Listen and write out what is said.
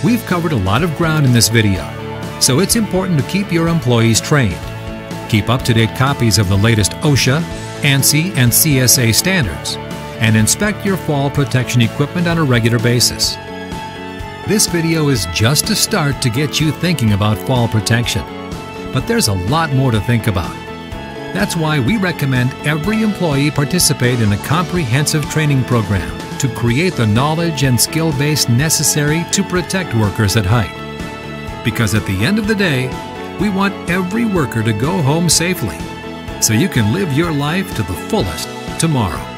We've covered a lot of ground in this video, so it's important to keep your employees trained. Keep up-to-date copies of the latest OSHA, ANSI, and CSA standards, and inspect your fall protection equipment on a regular basis. This video is just a start to get you thinking about fall protection, but there's a lot more to think about. That's why we recommend every employee participate in a comprehensive training program to create the knowledge and skill base necessary to protect workers at height. Because at the end of the day, we want every worker to go home safely, so you can live your life to the fullest tomorrow.